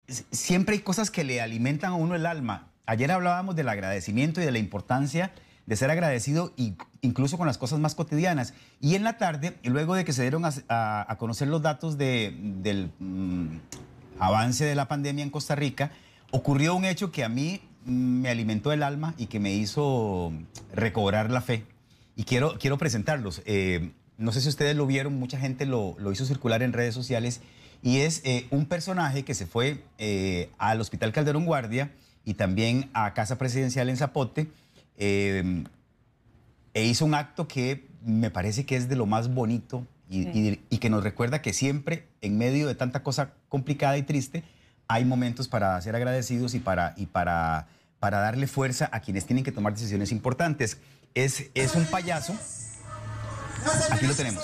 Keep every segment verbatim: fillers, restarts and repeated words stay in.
siempre hay cosas que le alimentan a uno el alma. Ayer hablábamos del agradecimiento y de la importancia de ser agradecido y incluso con las cosas más cotidianas. Y en la tarde, luego de que se dieron a, a, a conocer los datos de, del mmm, avance de la pandemia en Costa Rica, ocurrió un hecho que a mí me alimentó el alma y que me hizo recobrar la fe. Y quiero, quiero presentarlos. Eh, no sé si ustedes lo vieron, mucha gente lo, lo hizo circular en redes sociales. Y es eh, un personaje que se fue eh, al Hospital Calderón Guardia y también a Casa Presidencial en Zapote, eh, e hizo un acto que me parece que es de lo más bonito y, sí. y, y que nos recuerda que siempre, en medio de tanta cosa complicada y triste, hay momentos para ser agradecidos y para, y para, para darle fuerza a quienes tienen que tomar decisiones importantes. Es, es un payaso. Aquí lo tenemos.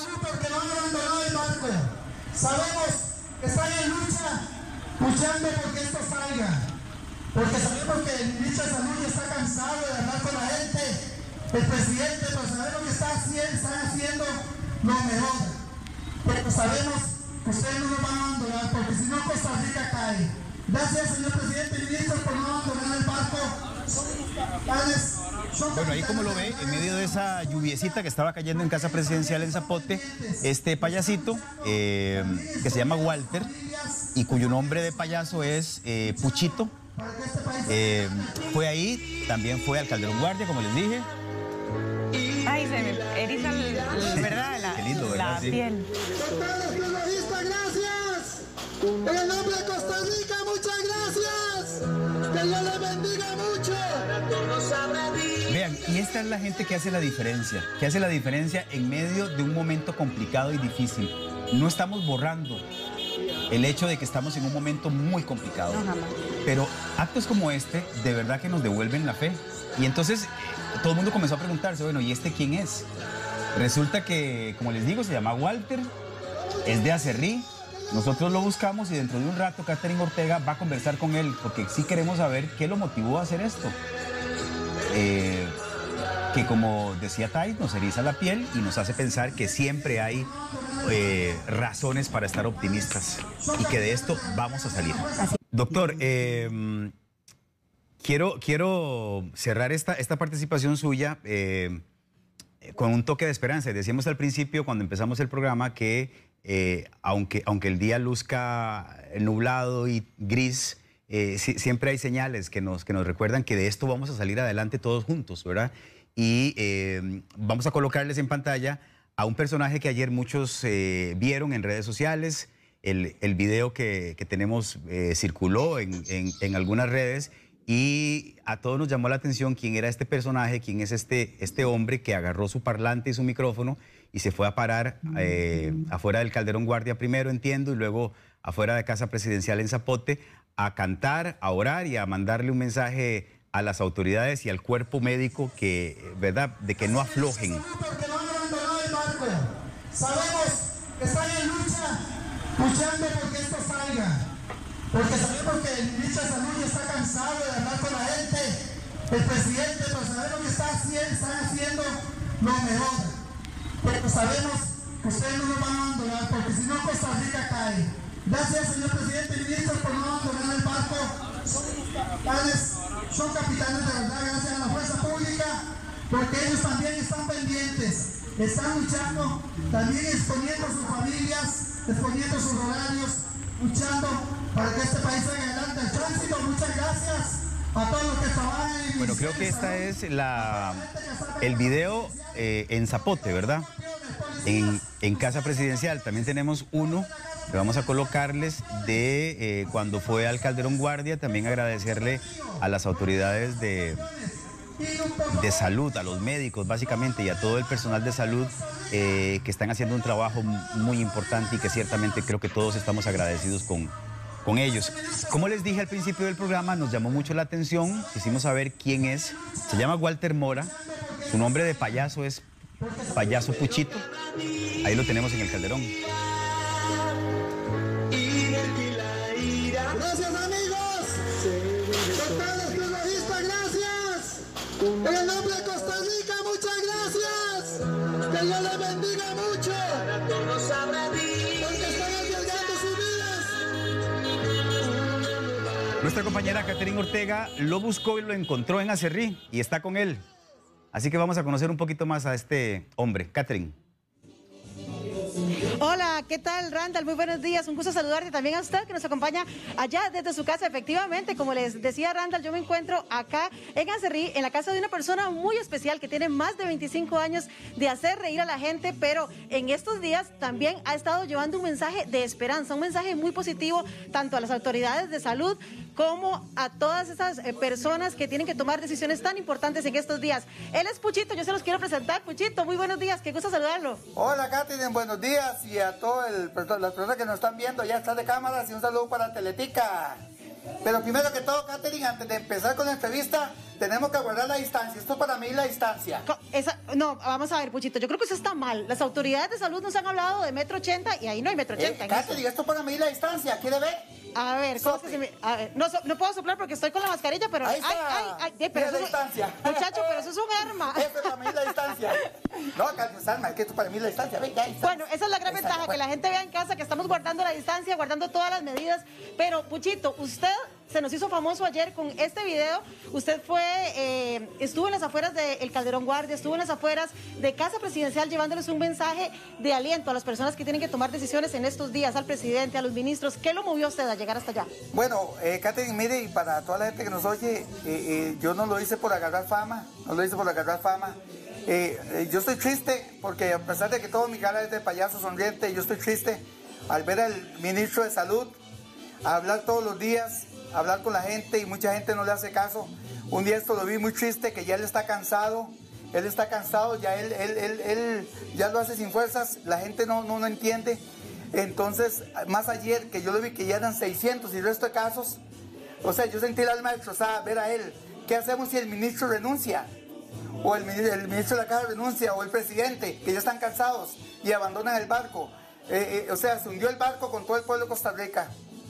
Sabemos que están en lucha, luchando porque esto salga. Porque sabemos que el ministro de Salud ya está cansado de hablar con la gente, el presidente, pero sabemos que está haciendo, están haciendo lo mejor. Pero sabemos que ustedes no nos van a abandonar, porque si no Costa Rica cae. Gracias, señor presidente y ministro, por no abandonar el barco. Son capitanes. Bueno, ahí como lo ve, en medio de esa lluviecita que estaba cayendo en Casa Presidencial en Zapote, este payasito, eh, que se llama Walter, y cuyo nombre de payaso es eh, Puchito, eh, fue ahí, también fue al Calderón Guardia, como les dije. Ay, se me eriza, el, ¿verdad? La, lindo, ¿verdad? La sí. piel. Doctores periodistas, gracias. En el nombre de Costa Rica, muchas gracias. Que Dios les bendiga mucho. Vean, y esta es la gente que hace la diferencia, que hace la diferencia en medio de un momento complicado y difícil. No estamos borrando el hecho de que estamos en un momento muy complicado. No, jamás. Pero actos como este, de verdad que nos devuelven la fe. Y entonces todo el mundo comenzó a preguntarse, bueno, ¿y este quién es? Resulta que, como les digo, se llama Walter, es de Acerrí. Nosotros lo buscamos y dentro de un rato Catherine Ortega va a conversar con él, porque sí queremos saber qué lo motivó a hacer esto. Eh, que como decía Tai, nos eriza la piel y nos hace pensar que siempre hay eh, razones para estar optimistas y que de esto vamos a salir. Doctor, eh, quiero, quiero cerrar esta, esta participación suya eh, con un toque de esperanza. Decíamos al principio, cuando empezamos el programa, que eh, aunque, aunque el día luzca nublado y gris, Eh, si, siempre hay señales que nos, que nos recuerdan que de esto vamos a salir adelante todos juntos, ¿verdad? Y eh, vamos a colocarles en pantalla a un personaje que ayer muchos eh, vieron en redes sociales. El, el video que, que tenemos eh, circuló en, en, en algunas redes y a todos nos llamó la atención quién era este personaje, quién es este, este hombre que agarró su parlante y su micrófono y se fue a parar eh, afuera del Calderón Guardia primero, entiendo, y luego afuera de Casa Presidencial en Zapote, a cantar, a orar y a mandarle un mensaje a las autoridades y al cuerpo médico que, ¿verdad?, de que no aflojen. Porque no han abandonado el barco. Sabemos que están en lucha, luchando porque esto salga. Porque sabemos que el ministro de Salud ya está cansado de hablar con la gente, el presidente, pero sabemos que está haciendo, están haciendo lo mejor. Pero sabemos que ustedes no nos van a abandonar, porque si no Costa Rica cae. Gracias, señor presidente y ministro, por no abandonar el barco. Son capitanes, son capitanes de verdad, gracias a la fuerza pública, porque ellos también están pendientes, están luchando, también exponiendo sus familias, exponiendo sus horarios, luchando para que este país salga adelante. El tránsito, muchas gracias a todos los que trabajan en el Bueno, creo que esta es la, el video eh, en Zapote, ¿verdad? En, en Casa Presidencial. También tenemos uno que vamos a colocarles de eh, cuando fue al Calderón Guardia. También agradecerle a las autoridades de, de salud, a los médicos básicamente y a todo el personal de salud eh, que están haciendo un trabajo muy importante y que ciertamente creo que todos estamos agradecidos con, con ellos. Como les dije al principio del programa, nos llamó mucho la atención, quisimos saber quién es. Se llama Walter Mora, su nombre de payaso es Payaso Puchito. Ahí lo tenemos en el Calderón. Gracias, amigos. Doctores periodistas, gracias. En el nombre de Costa Rica, muchas gracias. Que Dios les bendiga mucho. Porque están arriesgando sus vidas. Nuestra compañera Catherine Ortega lo buscó y lo encontró en Acerrí y está con él. Así que vamos a conocer un poquito más a este hombre. Catherine. Hola, ¿qué tal, Randall? Muy buenos días, un gusto saludarte también a usted que nos acompaña allá desde su casa. Efectivamente, como les decía Randall, yo me encuentro acá en Acerrí, en la casa de una persona muy especial que tiene más de veinticinco años de hacer reír a la gente, pero en estos días también ha estado llevando un mensaje de esperanza, un mensaje muy positivo tanto a las autoridades de salud como a todas esas eh, personas que tienen que tomar decisiones tan importantes en estos días. Él es Puchito, yo se los quiero presentar. Puchito, muy buenos días, qué gusto saludarlo. Hola, Catherine, buenos días, y a todas las personas que nos están viendo ya está de cámaras, y un saludo para Teletica. Pero primero que todo, Catherine, antes de empezar con la entrevista, tenemos que guardar la distancia. Esto para mí es la distancia. Esa, no, vamos a ver, Puchito, yo creo que eso está mal. Las autoridades de salud nos han hablado de metro ochenta y ahí no hay metro ochenta. Eh, Catherine, esto para mí es la distancia, ¿quiere ver? A ver, ¿cómo es que se me, a ver, no, so, no puedo soplar porque estoy con la mascarilla, pero... Ahí está. Ay, ay, ay, ay, pero la eso, distancia. Muchacho, pero eso es un arma. Esto para mí es la distancia. No, Carlos Alma, es que esto para mí es la distancia. Ven, ya, bueno, esa es la gran ventaja, que la gente vea en casa que estamos guardando la distancia, guardando todas las medidas. Pero, Puchito, usted se nos hizo famoso ayer con este video. Usted fue, eh, estuvo en las afueras del Calderón Guardia, estuvo en las afueras de Casa Presidencial llevándoles un mensaje de aliento a las personas que tienen que tomar decisiones en estos días, al presidente, a los ministros. ¿Qué lo movió a usted a llegar hasta allá? Bueno, eh, Catherine, mire, y para toda la gente que nos oye, eh, eh, yo no lo hice por agarrar fama, no lo hice por agarrar fama. Eh, eh, yo estoy triste porque a pesar de que todo mi cara es de payaso sonriente, yo estoy triste al ver al ministro de Salud hablar todos los días, hablar con la gente, y mucha gente no le hace caso. Un día esto lo vi muy triste, que ya él está cansado, él está cansado, ya él, él, él, él ya lo hace sin fuerzas, la gente no, no, no entiende. Entonces, más ayer que yo lo vi que ya eran seiscientos y el resto de casos, o sea, yo sentí el alma destrozada ver a él. ¿Qué hacemos si el ministro renuncia? O el, el ministro de la Caja renuncia, o el presidente, que ya están cansados y abandonan el barco. Eh, eh, o sea, se hundió el barco con todo el pueblo de Costa Rica.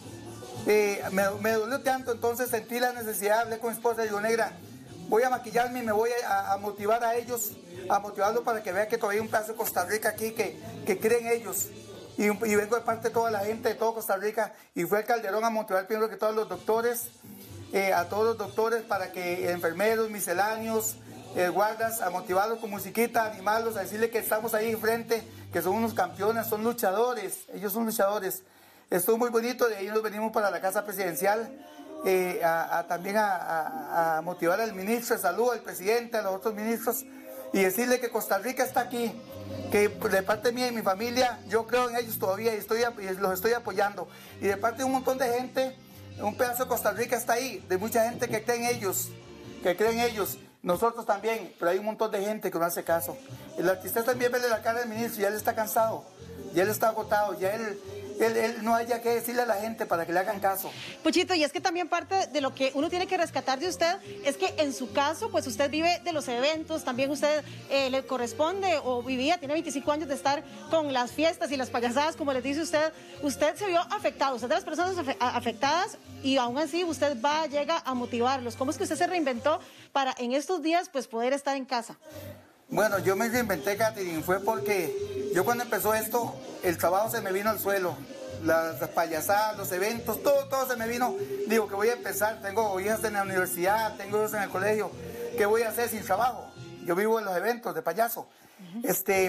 Eh, me, me dolió tanto, entonces sentí la necesidad, hablé con mi esposa y digo, negra, voy a maquillarme y me voy a, a motivar a ellos, a motivarlos para que vean que todavía hay un pedazo de Costa Rica aquí, que, que creen ellos. Y, y vengo de parte de toda la gente de todo Costa Rica, y fue al Calderón a motivar primero que todos los doctores, eh, a todos los doctores, para que enfermeros, misceláneos, eh, guardas, a motivarlos con musiquita, a animarlos, a decirle que estamos ahí enfrente, que son unos campeones, son luchadores, ellos son luchadores. Estuvo muy bonito, de ahí nos venimos para la Casa Presidencial, eh, a, a, también a, a, a motivar al ministro de Salud, al presidente, a los otros ministros, y decirle que Costa Rica está aquí, que de parte mía y mi familia, yo creo en ellos todavía y, estoy, y los estoy apoyando. Y de parte de un montón de gente, un pedazo de Costa Rica está ahí, de mucha gente que cree en ellos, que cree en ellos. Nosotros también, pero hay un montón de gente que no hace caso. El artista también ve la cara del ministro, ya él está cansado, ya él está agotado, ya él... Él, él no haya que decirle a la gente para que le hagan caso. Puchito, y es que también parte de lo que uno tiene que rescatar de usted es que en su caso, pues usted vive de los eventos, también usted eh, le corresponde o vivía, tiene veinticinco años de estar con las fiestas y las payasadas, como les dice usted. Usted se vio afectado, usted de las personas afectadas, y aún así usted va, llega a motivarlos. ¿Cómo es que usted se reinventó para en estos días pues poder estar en casa? Bueno, yo me reinventé, Catherine, fue porque yo cuando empezó esto, el trabajo se me vino al suelo, las, las payasadas, los eventos, todo, todo se me vino. Digo, que voy a empezar, tengo hijas en la universidad, tengo hijos en el colegio, ¿qué voy a hacer sin trabajo? Yo vivo en los eventos de payaso. Uh-huh. Este,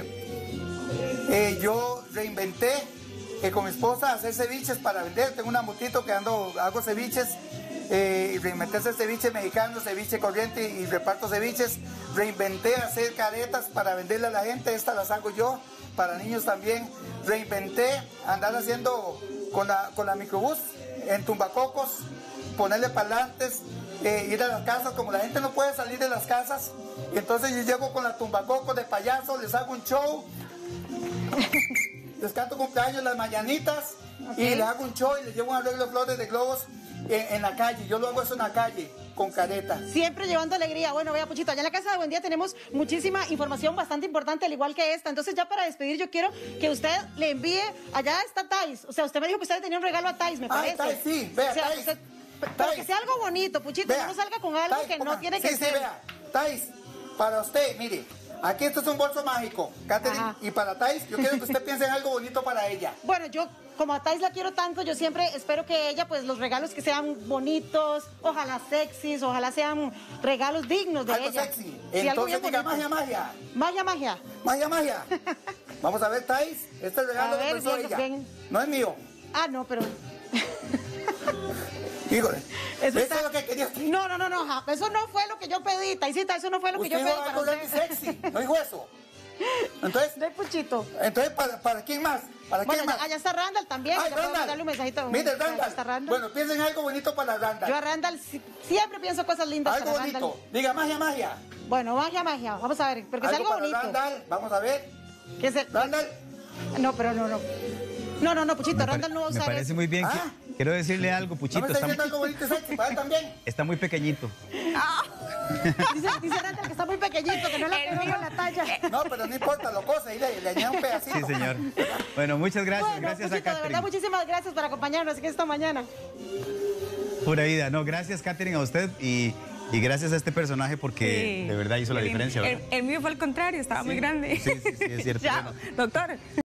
eh, yo reinventé eh, con mi esposa hacer ceviches para vender, tengo una motito que ando, hago ceviches. Eh, reinventé hacer ceviche mexicano, ceviche corriente y reparto ceviches. Reinventé hacer caretas para venderle a la gente, estas las hago yo, para niños también. Reinventé andar haciendo con la, con la microbús en tumbacocos, ponerle parlantes, eh, ir a las casas, como la gente no puede salir de las casas, entonces yo llego con la tumbacocos de payaso, les hago un show, les canto cumpleaños, las mañanitas, okay, y les hago un show y les llevo un arreglo de flores de globos en, en la calle. Yo lo hago eso en la calle, con careta. Siempre llevando alegría. Bueno, vea, Puchito, allá en la Casa de Buen Día tenemos muchísima información bastante importante, al igual que esta. Entonces, ya para despedir, yo quiero que usted le envíe, allá está Thais. O sea, usted me dijo que usted le tenía un regalo a Thais, me parece. Ah, Thais, sí, vea, o sea, Thais. Usted, pero que sea algo bonito, Puchito, vea, no salga con algo Thais, que no ponga, tiene que sí, ser. Sí, vea, Thais, para usted, mire, aquí esto es un bolso mágico, Katherine. Ajá. Y para Thais, yo quiero que usted piense en algo bonito para ella. Bueno, yo como a Thais la quiero tanto, yo siempre espero que ella, pues los regalos que sean bonitos, ojalá sexys, ojalá sean regalos dignos de Algo ella. sexy. Sí, algo Entonces bien diga bonito. magia, magia. Magia, magia. Magia, magia. Vamos a ver, Thais. Este regalo A ver, lo pensó bien, ella. bien. No es mío. Ah, no, pero... Híjole. Eso Eso está- es lo que quería. No, no, no, no, ja, eso no fue lo que yo pedí, Taisita, eso no fue lo que Usted yo dijo pedí para algo grande y usted. sexy. No dijo eso. Entonces, De Puchito. entonces ¿para, para quién más? ¿Para Bueno, quién más? allá está Randall también, Ay, ya puedo Randall. mandarle un mensajito. Mire, Allá Randall. está Randall. Bueno, piensen en algo bonito para Randall. Yo a Randall si- siempre pienso cosas lindas Algo para bonito. Randall. Diga magia, magia. Bueno, magia, magia, vamos a ver, porque es algo para bonito. Randall. Vamos a ver. Que se- Randall. No, pero no, no. No, no, no, Puchito, Me, pare- Randall no va a me usar parece eso. muy bien. Ah. que- quiero decirle algo, ¿No Puchito. me está Está, diciendo algo bonito y sexy para él también? está muy pequeñito. Dice, dice Randall que está muy pequeñito, que no la pegó con la talla. No, pero no importa, lo cose y le, le añade un pedacito. Sí, señor. Bueno, muchas gracias. Bueno, gracias Puchito, a de verdad, Katherine. muchísimas gracias por acompañarnos esta mañana. Pura vida. No, gracias, Katherine, a usted y, y gracias a este personaje porque Sí. de verdad hizo la Qué lindo. diferencia, ¿verdad? El, el mío fue al contrario, estaba muy grande. Sí, sí, sí, es cierto. Ya, Bueno. doctor.